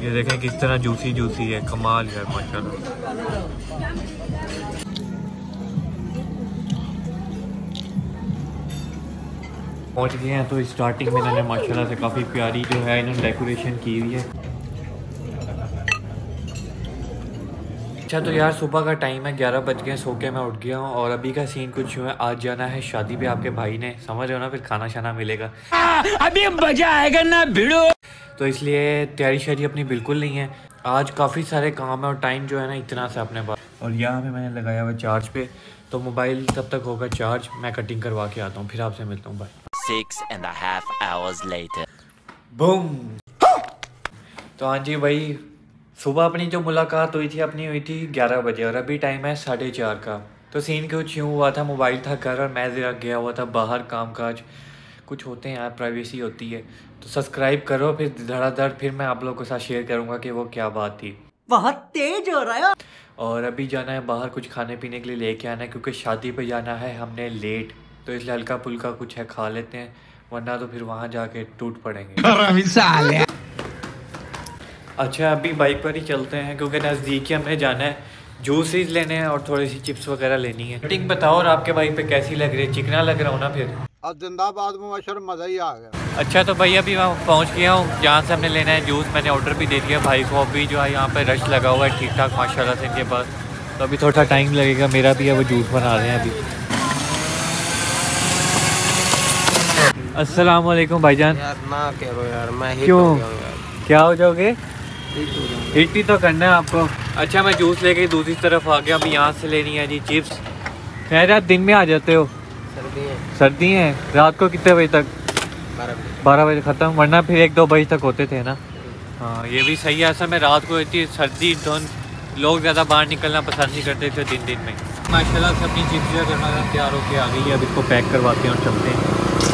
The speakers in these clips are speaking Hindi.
ये देखें किस तरह जूसी जूसी है, कमाल है माशाल्लाह। पहुंच गए हैं तो स्टार्टिंग में इन्होंने माशाल्लाह से काफ़ी प्यारी जो है इन्होंने डेकोरेशन की हुई है। अच्छा तो यार सुबह का टाइम है, 11 बज गए, सो के मैं उठ गया हूँ और अभी का सीन कुछ यूँ है। आज जाना है शादी पे आपके भाई ने, समझ रहे हो ना, फिर खाना शाना मिलेगा, अभी मजा आएगा ना भिड़ो। तो इसलिए तैयारी शैयारी अपनी बिल्कुल नहीं है, आज काफ़ी सारे काम है और टाइम जो है ना इतना सा अपने पास। और यहाँ पे मैंने लगाया हुआ चार्ज पे, तो मोबाइल तब तक होगा चार्ज, मैं कटिंग करवा के आता हूँ, फिर आपसे मिलता हूँ। बाय। 6.5 hours later. बूम। तो हाँ जी भाई, सुबह अपनी जो मुलाकात हुई थी अपनी हुई थी 11 बजे और अभी टाइम है 4:30 का। तो सीन कुछ यूँ हुआ था, मोबाइल था घर और मैं ज़रा गया हुआ था बाहर, काम काज कुछ होते हैं यार, प्राइवेसी होती है। तो सब्सक्राइब करो, फिर धड़ाधड़ फिर मैं आप लोगों के साथ शेयर करूँगा कि वो क्या बात थी। बहुत तेज हो रहा है। और अभी जाना है बाहर, कुछ खाने पीने के लिए लेके आना है क्योंकि शादी पे जाना है हमने लेट, तो इसलिए हल्का फुल्का कुछ है खा लेते हैं, वरना तो फिर वहाँ जाके टूट पड़ेंगे। अच्छा अभी बाइक पर ही चलते हैं क्योंकि नज़दीक ही हमने जाना है, जूसेस लेने हैं और थोड़ी सी चिप्स वगैरह लेनी है। कटिंग बताओ और आपके बाइक पे कैसी लग रही है, चिकना लग रहा हूँ ना फिर? अब जिंदाबाद मुबाशर, मज़ा ही आ गया। अच्छा तो भाई अभी मैं पहुँच गया हूँ जहाँ से हमने लेना है जूस, मैंने ऑर्डर भी दे दिया भाई को। अभी जो है यहाँ पे रश लगा हुआ है ठीक ठाक माशाल्लाह से इनके पास, तो अभी थोड़ा टाइम लगेगा, मेरा भी है वो जूस बना रहे हैं अभी। अस्सलाम वालेकुम भाईजान। यार ना करो यार, मैं हिट क्यों? हो गया हूँ यार। क्या हो जाओगे? हिट हिट ही तो करना है आपको। अच्छा मैं जूस लेके दूसरी तरफ आ गया, अभी यहाँ से लेनी है जी चिप्स। खैर आप दिन में आ जाते हो? सर्दी है। रात को कितने बजे तक? 12 बजे ख़त्म, वरना फिर 1-2 बजे तक होते थे ना। हाँ ये भी सही है, ऐसा मैं रात को इतनी सर्दी धुंध, लोग ज़्यादा बाहर निकलना पसंद नहीं करते थे दिन में। माशाल्लाह से अपनी चिप्स जो करना तैयार होकर आ गई है, अब इसको पैक करवाते हैं और चलते हैं।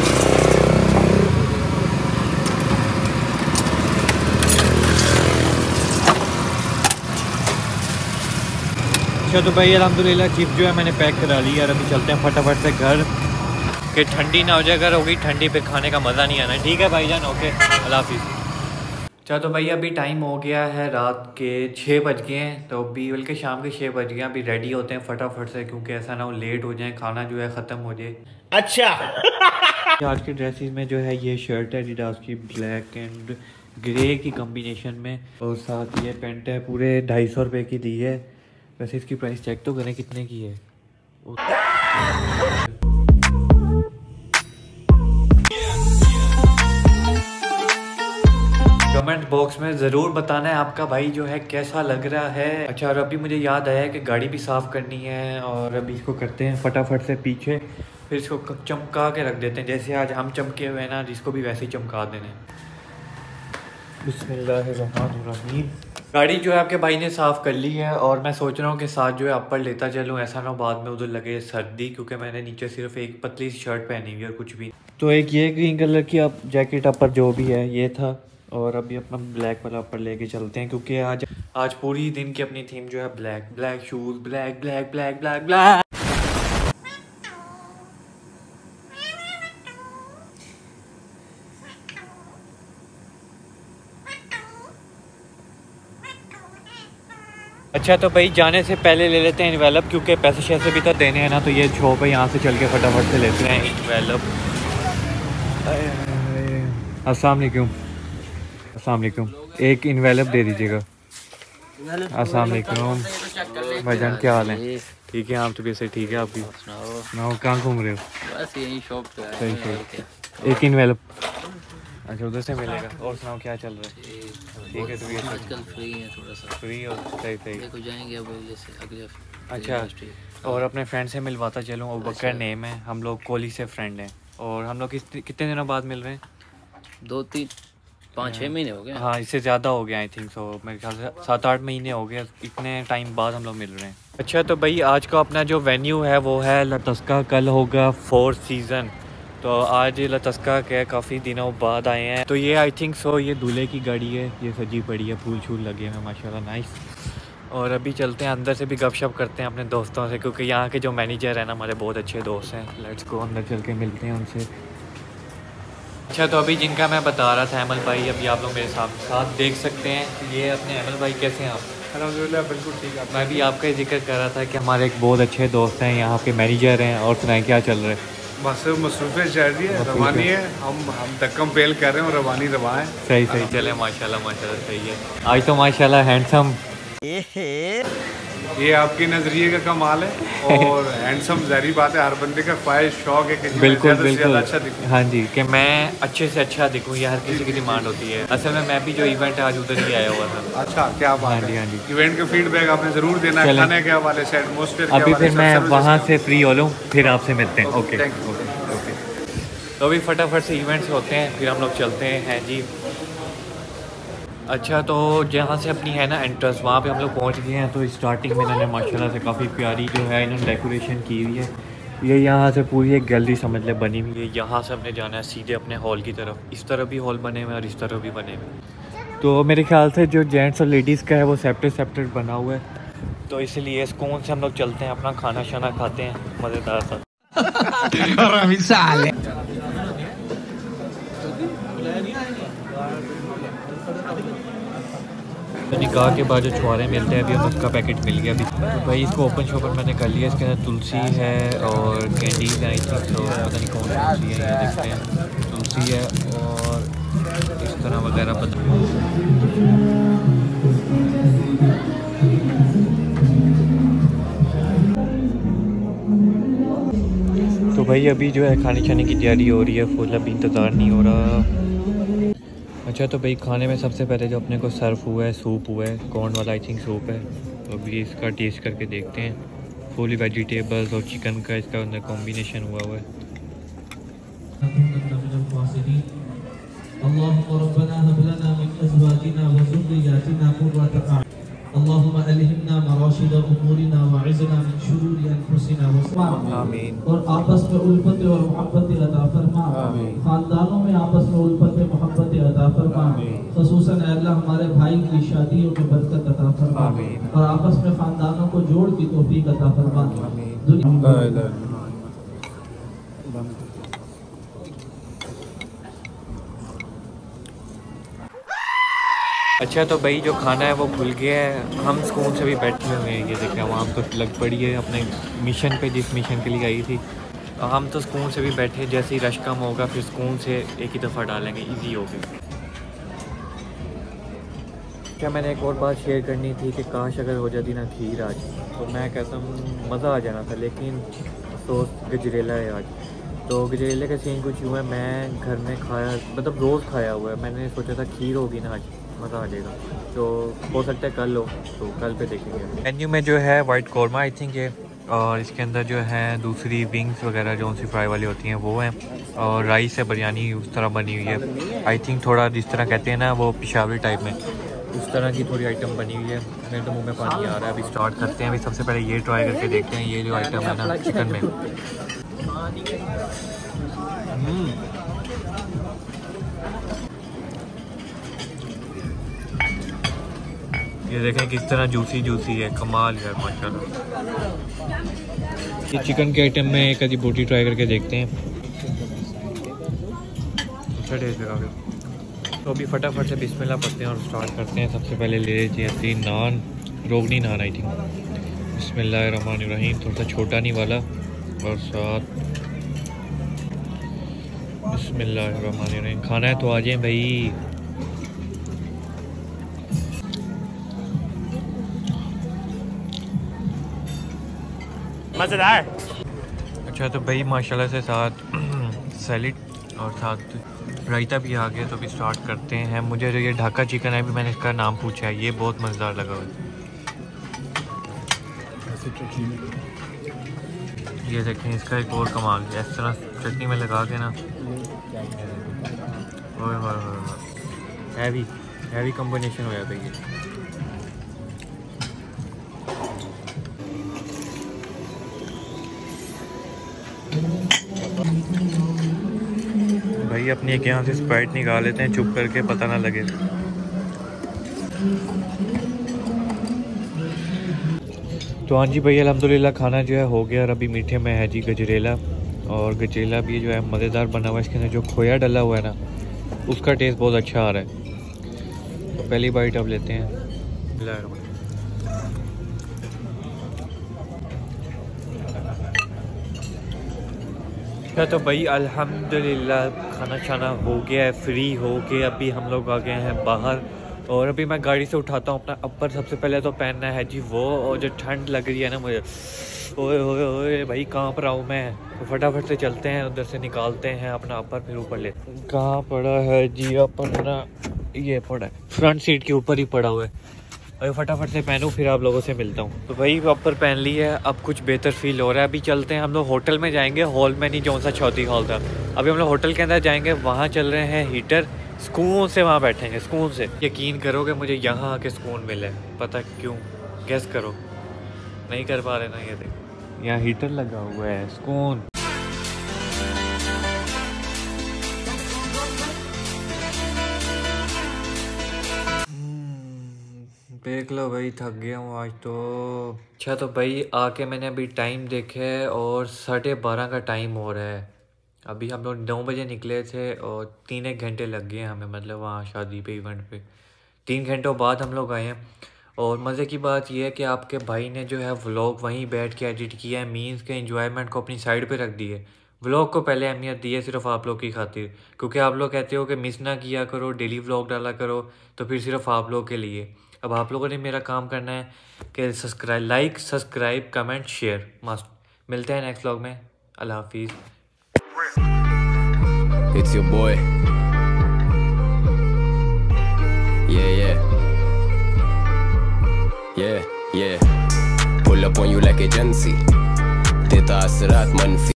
अच्छा तो भाई अल्हम्दुलिल्लाह चिप्स जो है मैंने पैक करा ली यार, अभी चलते हैं फटाफट से घर, कि ठंडी ना हो जाए, अगर होगी ठंडी पे खाने का मज़ा नहीं आना। ठीक है भाईजान, ओके, अल्लाह हाफिज़। अच्छा तो भाई अभी टाइम हो गया है रात के 6 बज गए हैं, तो अभी बल्कि शाम के 6 बज गए हैं, अभी रेडी होते हैं फटाफट से क्योंकि ऐसा ना हो लेट हो जाए, खाना जो है ख़त्म हो जाए। अच्छा आज के ड्रेसेस में जो है ये शर्ट है एडिडास की ब्लैक एंड ग्रे की कम्बिनेशन में, और साथ ये पेंट है पूरे 250 रुपये की दी है। वैसे इसकी प्राइस चेक तो करें कितने की है। कमेंट बॉक्स में ज़रूर बताना है आपका भाई जो है कैसा लग रहा है। अच्छा और अभी मुझे याद आया कि गाड़ी भी साफ़ करनी है, और अभी इसको करते हैं फटाफट से पीछे, फिर इसको चमका के रख देते हैं, जैसे आज हम चमके हुए हैं ना, जिसको भी वैसे ही चमका देने। बिस्मिल्लाहिर्रहमानिर्रहीम। गाड़ी जो है आपके भाई ने साफ़ कर ली है और मैं सोच रहा हूँ कि साथ जो है अपर लेता चलूँ, ऐसा ना बाद में उधर लगे सर्दी, क्योंकि मैंने नीचे सिर्फ एक पतली सी शर्ट पहनी हुई है और कुछ भी। तो एक ये ग्रीन कलर की अब जैकेट अपर जो भी है ये था, और अभी अपना ब्लैक वाला अपर लेके चलते हैं क्योंकि आज पूरी दिन की अपनी थीम जो है black, black shoes, black black black black black. अच्छा तो भाई जाने से पहले ले लेते हैं इन्वेलप, क्योंकि पैसे शैसे भी तो देने हैं ना, तो ये शॉप है, यहाँ से चल के फटाफट से लेते हैं इन्वेलप। अस्सलाम वालेकुम। अस्सलाम वालेकुम, एक इन्वेलप दे दीजिएगा। अस्सलाम वालेकुम भाईजान, क्या हाल है? ठीक है, आप तबीयत से ठीक है आपकी? सुनाओ, कहाँ घूम रहे हो? बस यही शॉप पे आए सही सही, एक इन्वेलप। अच्छा उधर से मिलेगा। और सुनाओ क्या चल रहा है? ठीक है, तबीयत आजकल फ्री है, थोड़ा सा फ्री हो? सही सही। देखो जाएंगे अब जैसे अगले अच्छा और अपने फ्रेंड से मिलवाता चलूँ, वो बकर नेम है, हम लोग कोहली से फ्रेंड हैं, और हम लोग कितने दिनों बाद मिल रहे हैं? 5-6 महीने हो गए। हाँ इससे ज़्यादा हो गया आई थिंक सो, मेरे ख्याल से 7-8 महीने हो गए, इतने टाइम बाद हम लोग मिल रहे हैं। अच्छा तो भाई आज का अपना जो वेन्यू है वो है लतस्का, कल होगा 4th सीज़न, तो आज लतस्का के काफ़ी दिनों बाद आए हैं। तो ये आई थिंक सो ये दूल्हे की गाड़ी है, ये सजी पड़ी है, फूल छूल लगे हैं माशाल्लाह, नाइस। और अभी चलते हैं अंदर से भी गपशप करते हैं अपने दोस्तों से, क्योंकि यहाँ के जो मैनेजर हैं ना हमारे बहुत अच्छे दोस्त हैं। लेट्स गो, अंदर चल के मिलते हैं उनसे। अच्छा तो अभी जिनका मैं बता रहा था अमल भाई, अभी आप लोग मेरे साथ देख सकते हैं। ये अपने अमल भाई, कैसे हैं आप? अल्हम्दुलिल्लाह बिल्कुल ठीक है। मैं भी आपका ही जिक्र कर रहा था कि हमारे एक बहुत अच्छे दोस्त हैं यहाँ के मैनेजर हैं। और सुनाएं क्या चल रहा है? बस मसरूफियत चल रही है, रवानी है, हम धक्कम पेल कर रहे हैं और रवानी रवा है। सही सही चले, माशाल्लाह माशाल्लाह सही है। आज तो माशाल्लाह हैंडसम। ये आपके नज़रिए का कमाल है और हैंडसम ज़ाहिर बात है, हर बंदे का ख्वाहिश शौक है कि बिल्कुल ज़्यादा से ज़्यादा बिल्कुल अच्छा दिखूं। हाँ जी, कि मैं अच्छे से अच्छा दिखूँ, ये हर किसी की डिमांड होती है। असल में मैं भी जो इवेंट है आज उधर ही आया हुआ था। अच्छा क्या बात हाँ जी, हाँ जी। है। इवेंट का फीडबैक आपने ज़रूर देना है, चलें। खाने के हवाले से, एटमॉस्फेयर के अभी हवाले फिर से, मैं सर्विस वहाँ के- से फ्री हो लूँ, फिर आपसे मिलते हैं। Okay thank you. ओके। तो अभी फटाफट से इवेंट्स होते हैं, फिर हम लोग चलते हैं जी। अच्छा तो जहाँ से अपनी है ना एंट्रेंस, वहाँ पे हम लोग पहुँच गए हैं। तो स्टार्टिंग में इन्होंने माशाल्लाह से काफ़ी प्यारी जो है इन्होंने डेकोरेशन की हुई है। ये यहाँ से पूरी एक गैलरी समझ ले बनी हुई है। यहाँ से हमने जाना है सीधे अपने हॉल की तरफ। इस तरफ भी हॉल बने हुए हैं और इस तरफ भी बने हुए हैं। तो मेरे ख्याल से जो जेंट्स और लेडीज़ का है वो सेपरेट बना हुआ है। तो इसलिए सुकून से हम लोग चलते हैं, अपना खाना शाना खाते हैं मज़ेदार सा। तो निकाह के बाद जो छुआरे मिलते हैं, अभी हमें उसका पैकेट मिल गया अभी। तो भाई इसको ओपन शोपन मैंने कर लिया। इसके अंदर तुलसी है और कैंडीज है, आई थिंक तो पता नहीं कौन सी तुलसी है, ये देखते हैं। तुलसी है और इस तरह वगैरह तो भाई अभी जो है खाने छाने की तैयारी हो रही है फुल, अभी इंतज़ार नहीं हो रहा। अच्छा तो भाई खाने में सबसे पहले जो अपने को सर्व हुआ है सूप हुआ है, कॉर्न वाला आई थिंक सूप है। तो अभी इसका टेस्ट करके देखते हैं। फुली वेजिटेबल्स और चिकन का इसका अंदर कॉम्बिनेशन हुआ है। आमीन। और आपस में उल्फत और मोहब्बत अता फरमा, खानदानों में आपस में उल्फत मोहब्बत अता फरमा, ख़ुसूसन अल्लाह हमारे भाई की शादियों में बरकत अता फरमा और आपस में खानदानों को जोड़ की तौफीक अता फरमा। अच्छा तो भाई जो खाना है वो खुल गया है, हम सुकून से भी बैठे हुए हैं। ये देखें वहाँ तो लग पड़ी है अपने मिशन पे, जिस मिशन के लिए आई थी। तो हम तो सुकून से भी बैठे, जैसे ही रश कम होगा फिर सुकून से एक ही दफ़ा डालेंगे, इजी हो गया। क्या मैंने एक और बात शेयर करनी थी कि काश अगर हो जाती ना खीर आज, तो मैं कहता हूँ मज़ा आ जाना था, लेकिन अफसोस गजरेला है आज। तो गजरेले का सीन कुछ हुआ है, मैं घर में खाया, मतलब रोज़ खाया हुआ है। मैंने सोचा था खीर होगी ना आज, मज़ा आ जाएगा। तो हो सकता है कल हो, तो कल पे देखेंगे। मेन्यू में जो है वाइट कौरमा आई थिंक ये, और इसके अंदर जो है दूसरी विंग्स वगैरह जो सी फ्राई वाली होती हैं वो हैं, और राइस है, बिरयानी उस तरह बनी हुई है आई थिंक, थोड़ा जिस तरह कहते हैं ना वो पिशावरी टाइप में, उस तरह की थोड़ी आइटम बनी हुई है। मेरे तो मुंह में पानी आ रहा है। अभी स्टार्ट करते हैं। अभी सबसे पहले ये ट्राई करके देखते हैं, ये जो आइटम है ना चिकन में। ये देखें किस तरह जूसी है, कमाल है माशाल्लाह। ये चिकन के आइटम में एक आधी बोटी ट्राई करके देखते हैं, अच्छा टेस्ट लगा। तो अभी फटाफट से बिस्मिल्लाह पढ़ते हैं और स्टार्ट करते हैं। सबसे पहले ले लीजिए 3 नान, रोगनी नान आई थिंक। बिस्मिल्लाहिर्रहमानिर्रहीम। थोड़ा सा छोटा नहीं वाला, और साथ बिस्मिल्लाहिर्रहमानिर्रहीम। खाना है तो आ जाए भाई। मज़ेदार। अच्छा तो भाई माशाल्लाह से साथ सैलिड और साथ रायता भी आ गया। तो अभी स्टार्ट करते हैं। मुझे जो ये ढाका चिकन है, भी मैंने इसका नाम पूछा है, ये बहुत मज़ेदार लगा हुआ है। ये देखें इसका एक और कमाल है, इस तरह चटनी में लगा के ना, ओए होए होए, हैवी कॉम्बिनेशन हो जाता है ये। भाई अपनी एक यहाँ से स्प्राइट निकाल लेते हैं चुप करके, पता ना लगे। तो हाँ जी भाई अल्हम्दुलिल्लाह खाना जो है हो गया। और अभी मीठे में है जी गजरेला, और गजेला भी जो है मज़ेदार बना हुआ है। इसके अंदर जो खोया डला हुआ है ना, उसका टेस्ट बहुत अच्छा आ रहा है। तो पहली बाइट अब लेते हैं। अच्छा तो भाई अल्हम्दुलिल्लाह खाना शाना हो गया है, फ्री हो के अभी हम लोग आ गए हैं बाहर। और अभी मैं गाड़ी से उठाता हूँ अपना अपर। सबसे पहले तो पहनना है जी वो, और जो ठंड लग रही है ना मुझे, ओए ओए ओए भाई कांप रहा हूँ मैं। तो फटाफट से चलते हैं, उधर से निकालते हैं अपना अपर, फिर ऊपर लेते हैं। कहाँ पड़ा है जी अपना? ये पड़ा है फ्रंट सीट के ऊपर ही पड़ा हुआ है। अभी फटाफट से पहनूँ फिर आप लोगों से मिलता हूँ। तो भाई अपर पहन ली है, अब कुछ बेहतर फील हो रहा है। अभी चलते हैं हम लोग होटल में जाएंगे, हॉल में नहीं जो सा चौथी हॉल था। अभी हम लोग होटल के अंदर जाएंगे, वहाँ चल रहे हैं हीटर, सुकून से वहाँ बैठेंगे सुकून से। यकीन करोगे मुझे यहाँ आके सुकून मिले, पता क्यों? गैस करो। नहीं कर पा रहे ना? ये देखो यहाँ हीटर लगा हुआ है, सुकून। देख लो भाई थक गया हूँ आज तो। अच्छा तो भाई आके मैंने अभी टाइम देखे और 12:30 का टाइम हो रहा है। अभी हम लोग 9 बजे निकले थे और 3-1 घंटे लग गए हमें, मतलब वहाँ शादी पे इवेंट पे 3 घंटों बाद हम लोग आए हैं। और मज़े की बात यह है कि आपके भाई ने जो है व्लॉग वहीं बैठ के एडिट किया है, मीन्स के एंजॉयमेंट को अपनी साइड पे रख दी है। व्लॉग को पहले अहमियत दी है सिर्फ आप लोग की खातिर, क्योंकि आप लोग कहते हो कि मिस ना किया करो, डेली व्लॉग डाला करो, तो फिर सिर्फ आप लोग के लिए। अब आप लोगों ने मेरा काम करना है कि like subscribe comment share must. मिलते हैं नेक्स्ट व्लॉग में। अल्लाह हाफिज़। It's your boy. Yeah. Pull up on you like agency. देता असरात मनफी।